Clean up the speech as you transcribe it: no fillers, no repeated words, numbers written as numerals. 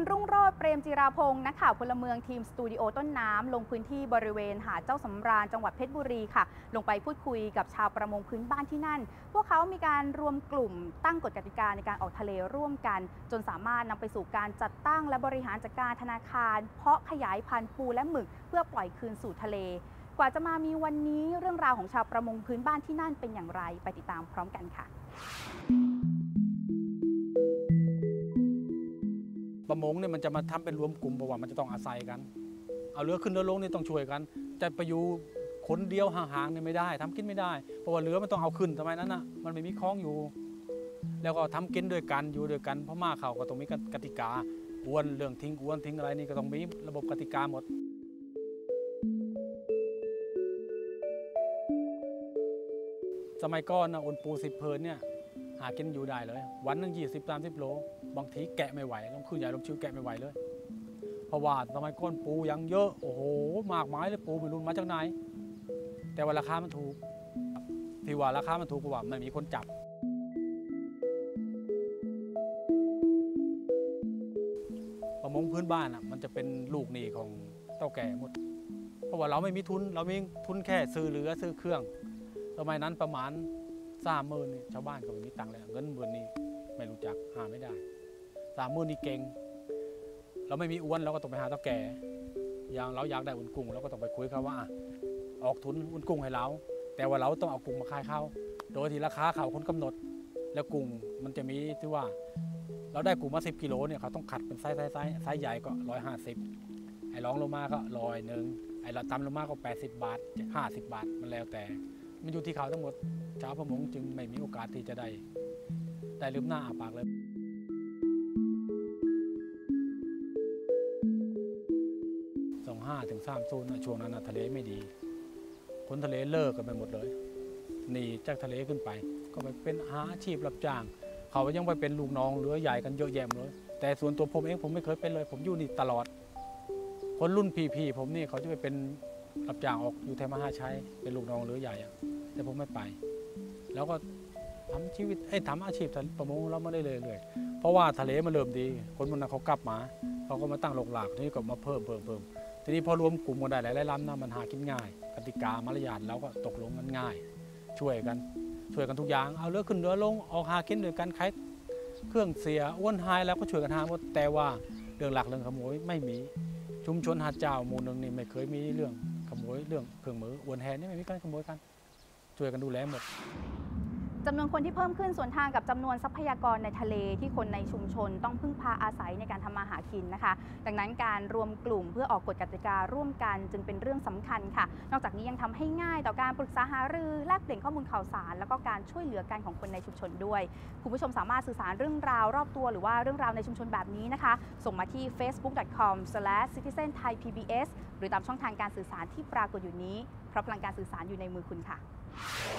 รุ่งโรจน์เปรมจิราพงศ์นักข่าวพลเมืองทีมสตูดิโอต้นน้ำลงพื้นที่บริเวณหาดเจ้าสำราญจังหวัดเพชรบุรีค่ะลงไปพูดคุยกับชาวประมงพื้นบ้านที่นั่นพวกเขามีการรวมกลุ่มตั้งกฎกติกาในการออกทะเลร่วมกันจนสามารถนำไปสู่การจัดตั้งและบริหารจัดการธนาคารเพาะขยายพันธุ์ปูและหมึกเพื่อปล่อยคืนสู่ทะเลกว่าจะมามีวันนี้เรื่องราวของชาวประมงพื้นบ้านที่นั่นเป็นอย่างไรไปติดตามพร้อมกันค่ะประมงเนี่ยมันจะมาทำเป็นรวมกลุ่มเพราะว่ามันจะต้องอาศัยกันเอาเรือขึ้นเรือลงนี่ต้องช่วยกันจะไปอยู่คนเดียวห่างๆเนี่ยไม่ได้ทำกินไม่ได้เพราะว่าเรือมันต้องเอาขึ้นทำไมนั้นน่ะมันไม่มีคล้องอยู่แล้วก็ทำกินด้วยกันอยู่ด้วยกันเพราะมาเขาก็ต้องมีกติกาอวนเรื่องทิ้งอวนทิ้งอะไรนี่ก็ต้องมีระบบกติกาหมดสมัยก่อนนะอวนปู10 เพลินเนี่ยหากินอยู่ได้เลยวันหนึ่ง20-30 โลบางทีแกะไม่ไหวลงขึ้นใหญ่ลงชิวแกะไม่ไหวเลยเพราะว่าสมัยก่อนปูยังเยอะโอ้โหมากมายเลยปูไม่รู้มาจากไหนแต่ว่าราคามันถูกที่ว่าราคามันถูกเพราะว่ามันมีคนจับประมงพื้นบ้านอ่ะมันจะเป็นลูกหนี้ของเต่าแก่หมดเพราะว่าเราไม่มีทุนเรามีทุนแค่ซื้อเรือซื้อเครื่องสมัยนั้นประมาณ30,000นี่ชาวบ้านก็ไม่มีตังค์แล้วเงินหมื่นนี่ไม่รู้จักหาไม่ได้30,000นี่เก่งเราไม่มีอ้วนเราก็ต้องไปหาเต่าแก่อย่างเราอยากได้อุ่นกุ้งเราก็ต้องไปคุยเขาว่าออกทุนอุ่นกุ้งให้เราแต่ว่าเราต้องเอากุ้งมาขายเขาโดยที่ราคาเขาคนกำหนดแล้วกุ้งมันจะมีที่ว่าเราได้กุ้งมา10 กิโลเนี่ยเขาต้องขัดเป็นไซส์ใหญ่ก็150ไอ้รองลงมาก็100ไอ้เราต่ำลงมาก็80 บาท50 บาทมันแล้วแต่มันอยู่ที่เขาทั้งหมดชาวประมงจึงไม่มีโอกาสที่จะได้ลืมหน้าอาปากเลย25-30ช่วงนั้นทะเลไม่ดีคนทะเลเลิกกันไปหมดเลยหนีจากทะเลขึ้นไปก็ไปเป็นหาอาชีพรับจ้างเขายังไปเป็นลูกน้องเรือใหญ่กันเยอะแยะเลยแต่ส่วนตัวผมเองผมไม่เคยเป็นเลยผมอยู่นี่ตลอดคนรุ่นพี่ผมนี่เขาจะไปเป็นรับจ้างออกอยู่แถวมหาชัยเป็นลูกน้องเรือใหญ่แต่ผมไม่ไปแล้วก็ทำชีวิตทำอาชีพประมงเราไม่ได้เลยเพราะว่าทะเลมันเริ่มดีคนมันเขากลับมาเขาก็มาตั้งหลกหลากทีนี้ก็มาเพิ่มทีนี้พอรวมกลุ่มกันได้หลายๆลำนะมันหากินง่ายกติกามารยาทแล้วก็ตกลงกันง่ายช่วยกันทุกอย่างเอาเรือขึ้นเรือลงออกหากินด้วยกันใครเครื่องเสียอ้วนหายแล้วก็ช่วยกันหาหมดแต่ว่าเรื่องหลักเรื่องขโมยไม่มีชุมชนหาดเจ้าหมู่หนึ่งนี่ไม่เคยมีเรื่องขโมยเรื่องเครื่องมืออ้วนแหนี่ไม่มีการขโมยกันช่วยกันดูแลหมดจำนวนคนที่เพิ่มขึ้นส่วนทางกับจำนวนทรัพยากรในทะเลที่คนในชุมชนต้องพึ่งพาอาศัยในการทำมาหากินนะคะดังนั้นการรวมกลุ่มเพื่อออกกฎกติการ่วมกันจึงเป็นเรื่องสำคัญค่ะนอกจากนี้ยังทำให้ง่ายต่อการปรึกษาหารือแลกเปลี่ยนข้อมูลข่าวสารแล้วก็การช่วยเหลือกันของคนในชุมชนด้วยคุณผู้ชมสามารถสื่อสารเรื่องราวรอบตัวหรือว่าเรื่องราวในชุมชนแบบนี้นะคะส่งมาที่ facebook.com/citizenthaipbs หรือตามช่องทางการสื่อสารที่ปรากฏอยู่นี้เพราะพลังการสื่อสารอยู่ในมือคุณค่ะ